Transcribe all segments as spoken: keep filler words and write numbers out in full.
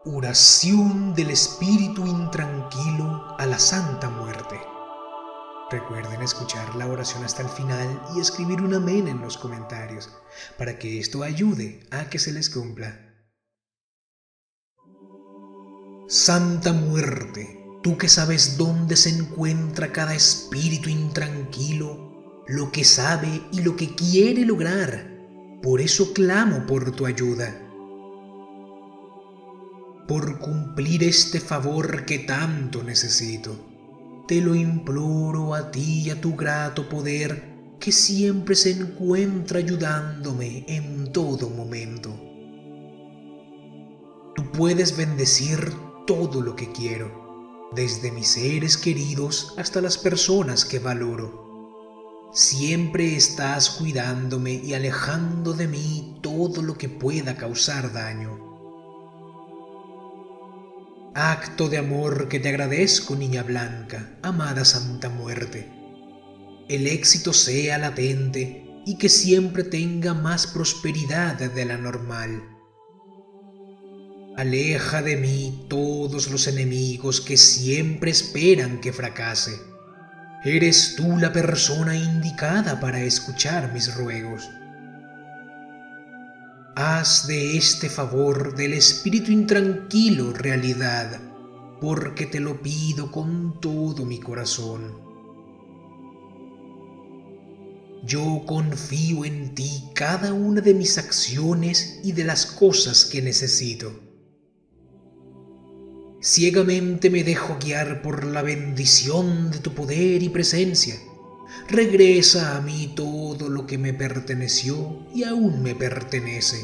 Oración del espíritu intranquilo a la Santa Muerte. Recuerden escuchar la oración hasta el final y escribir un amén en los comentarios para que esto ayude a que se les cumpla. Santa Muerte, tú que sabes dónde se encuentra cada espíritu intranquilo, lo que sabe y lo que quiere lograr, por eso clamo por tu ayuda. Por cumplir este favor que tanto necesito, te lo imploro a ti y a tu grato poder que siempre se encuentra ayudándome en todo momento. Tú puedes bendecir todo lo que quiero, desde mis seres queridos hasta las personas que valoro. Siempre estás cuidándome y alejando de mí todo lo que pueda causar daño. Acto de amor que te agradezco, niña blanca, amada Santa Muerte. El éxito sea latente y que siempre tenga más prosperidad de la normal. Aleja de mí todos los enemigos que siempre esperan que fracase. Eres tú la persona indicada para escuchar mis ruegos. Haz de este favor del espíritu intranquilo realidad, porque te lo pido con todo mi corazón. Yo confío en ti cada una de mis acciones y de las cosas que necesito. Ciegamente me dejo guiar por la bendición de tu poder y presencia. Regresa a mí todo lo que me perteneció y aún me pertenece.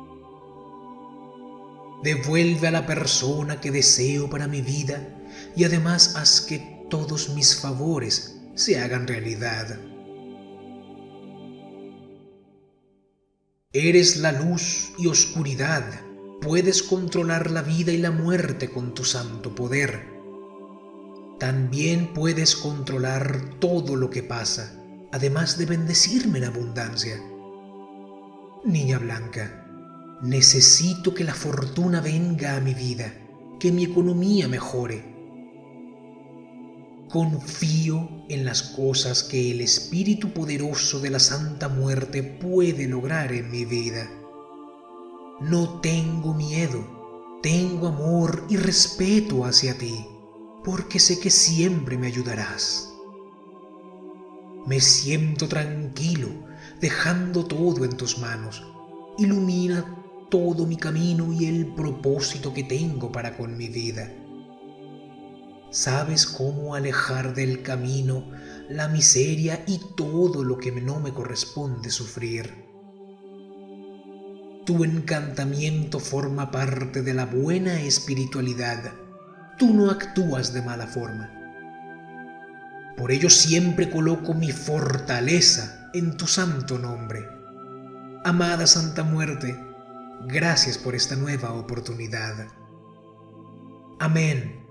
Devuelve a la persona que deseo para mi vida y además haz que todos mis favores se hagan realidad. Eres la luz y oscuridad, puedes controlar la vida y la muerte con tu santo poder. También puedes controlar todo lo que pasa, además de bendecirme en abundancia. Niña blanca, necesito que la fortuna venga a mi vida, que mi economía mejore. Confío en las cosas que el Espíritu poderoso de la Santa Muerte puede lograr en mi vida. No tengo miedo, tengo amor y respeto hacia ti, porque sé que siempre me ayudarás. Me siento tranquilo, dejando todo en tus manos. Ilumina todo mi camino y el propósito que tengo para con mi vida. Sabes cómo alejar del camino la miseria y todo lo que no me corresponde sufrir. Tu encantamiento forma parte de la buena espiritualidad. Tú no actúas de mala forma. Por ello siempre coloco mi fortaleza en tu santo nombre. Amada Santa Muerte, gracias por esta nueva oportunidad. Amén.